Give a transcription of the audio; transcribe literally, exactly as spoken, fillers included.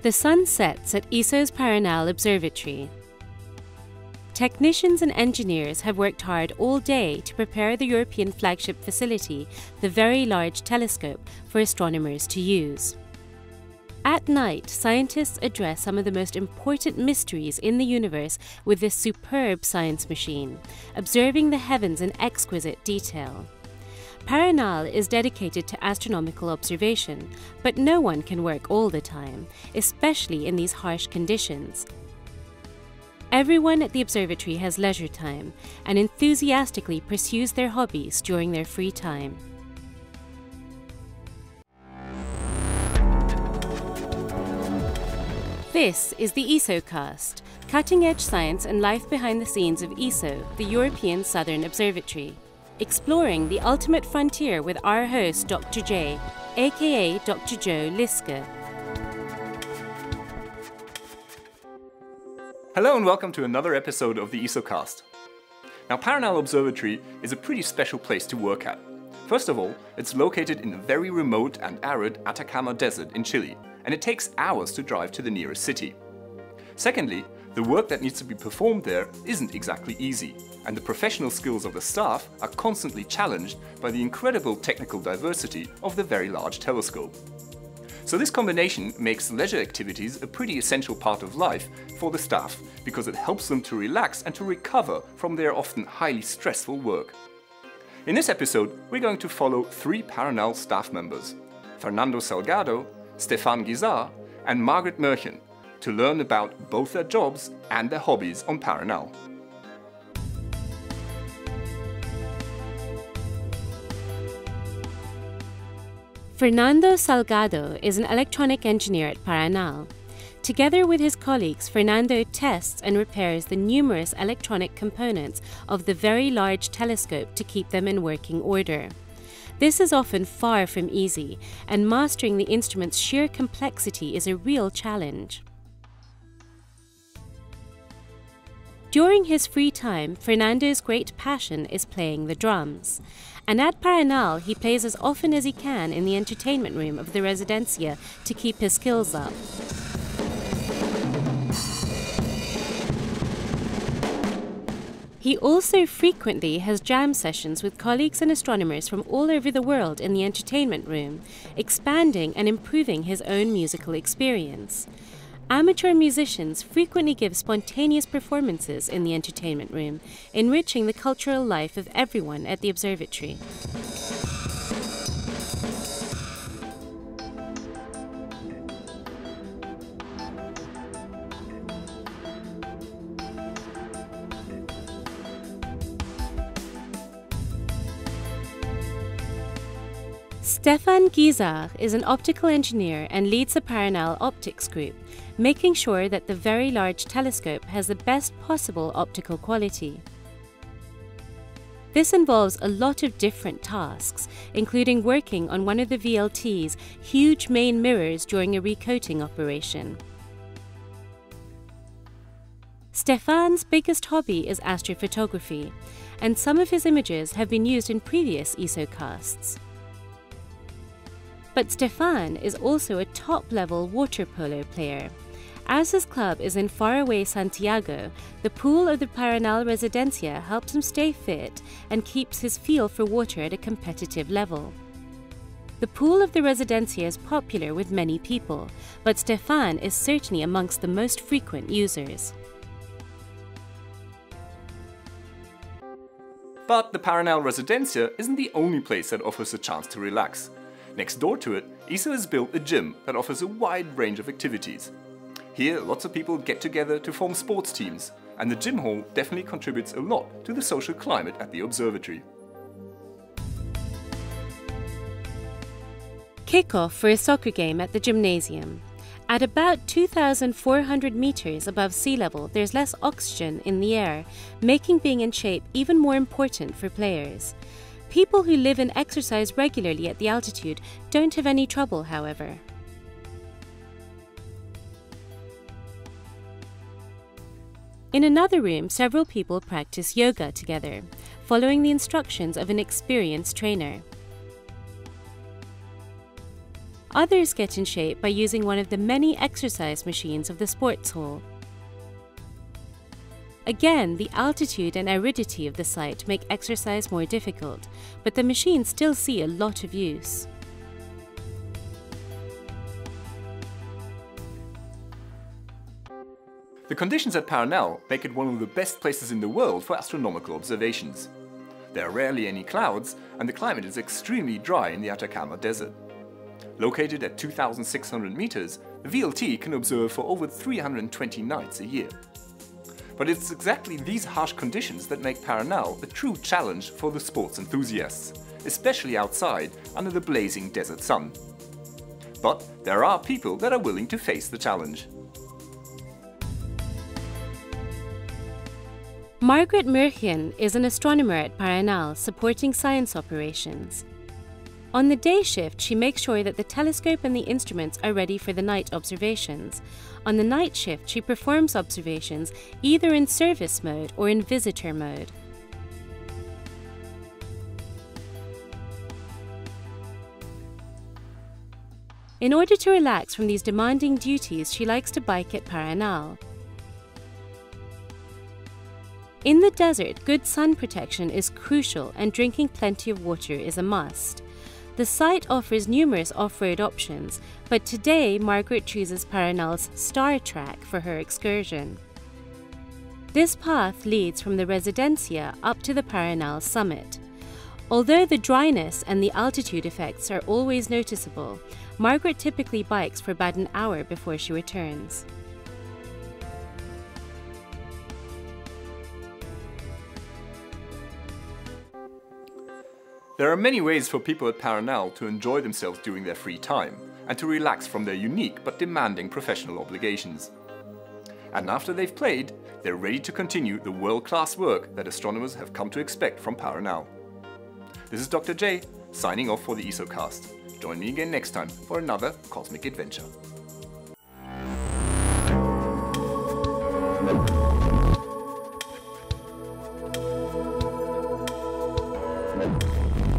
The sun sets at I S O's Paranal Observatory. Technicians and engineers have worked hard all day to prepare the European flagship facility, the Very Large Telescope, for astronomers to use. At night, scientists address some of the most important mysteries in the universe with this superb science machine, observing the heavens in exquisite detail. Paranal is dedicated to astronomical observation, but no one can work all the time, especially in these harsh conditions. Everyone at the observatory has leisure time and enthusiastically pursues their hobbies during their free time. This is the ISOcast, cutting-edge science and life behind the scenes of I S O, the European Southern Observatory. Exploring the ultimate frontier with our host, Doctor J, aka Doctor Joe Liske. Hello and welcome to another episode of the ISOcast. Now, Paranal Observatory is a pretty special place to work at. First of all, it's located in the very remote and arid Atacama Desert in Chile, and it takes hours to drive to the nearest city. Secondly, the work that needs to be performed there isn't exactly easy, and the professional skills of the staff are constantly challenged by the incredible technical diversity of the Very Large Telescope. So this combination makes leisure activities a pretty essential part of life for the staff, because it helps them to relax and to recover from their often highly stressful work. In this episode, we're going to follow three Paranal staff members, Fernando Salgado, Stefan Guizar and Margaret Mörchen, to learn about both their jobs and their hobbies on Paranal. Fernando Salgado is an electronic engineer at Paranal. Together with his colleagues, Fernando tests and repairs the numerous electronic components of the Very Large Telescope to keep them in working order. This is often far from easy, and mastering the instrument's sheer complexity is a real challenge. During his free time, Fernando's great passion is playing the drums. And at Paranal, he plays as often as he can in the entertainment room of the Residencia to keep his skills up. He also frequently has jam sessions with colleagues and astronomers from all over the world in the entertainment room, expanding and improving his own musical experience. Amateur musicians frequently give spontaneous performances in the entertainment room, enriching the cultural life of everyone at the observatory. Stefan Guizar is an optical engineer and leads the Paranal Optics Group, making sure that the Very Large Telescope has the best possible optical quality. This involves a lot of different tasks, including working on one of the V L T's huge main mirrors during a recoating operation. Stefan's biggest hobby is astrophotography, and some of his images have been used in previous ISOcasts. But Stefan is also a top-level water polo player. As his club is in faraway Santiago, the pool of the Paranal Residencia helps him stay fit and keeps his feel for water at a competitive level. The pool of the Residencia is popular with many people, but Stefan is certainly amongst the most frequent users. But the Paranal Residencia isn't the only place that offers a chance to relax. Next door to it, I S O has built a gym that offers a wide range of activities. Here, lots of people get together to form sports teams, and the gym hall definitely contributes a lot to the social climate at the observatory. Kick-off for a soccer game at the gymnasium. At about two thousand four hundred meters above sea level, there's less oxygen in the air, making being in shape even more important for players. People who live and exercise regularly at the altitude don't have any trouble, however. In another room, several people practice yoga together, following the instructions of an experienced trainer. Others get in shape by using one of the many exercise machines of the sports hall. Again, the altitude and aridity of the site make exercise more difficult, but the machines still see a lot of use. The conditions at Paranal make it one of the best places in the world for astronomical observations. There are rarely any clouds, and the climate is extremely dry in the Atacama Desert. Located at two thousand six hundred meters, the V L T can observe for over three hundred twenty nights a year. But it's exactly these harsh conditions that make Paranal a true challenge for the sports enthusiasts, especially outside under the blazing desert sun. But there are people that are willing to face the challenge. Margaret Murchen is an astronomer at Paranal supporting science operations. On the day shift, she makes sure that the telescope and the instruments are ready for the night observations. On the night shift, she performs observations either in service mode or in visitor mode. In order to relax from these demanding duties, she likes to bike at Paranal. In the desert, good sun protection is crucial and drinking plenty of water is a must. The site offers numerous off-road options, but today Margaret chooses Paranal's Star Track for her excursion. This path leads from the Residencia up to the Paranal summit. Although the dryness and the altitude effects are always noticeable, Margaret typically bikes for about an hour before she returns. There are many ways for people at Paranal to enjoy themselves during their free time and to relax from their unique but demanding professional obligations. And after they've played, they're ready to continue the world-class work that astronomers have come to expect from Paranal. This is Doctor J, signing off for the ESOcast. Join me again next time for another cosmic adventure. Thank you.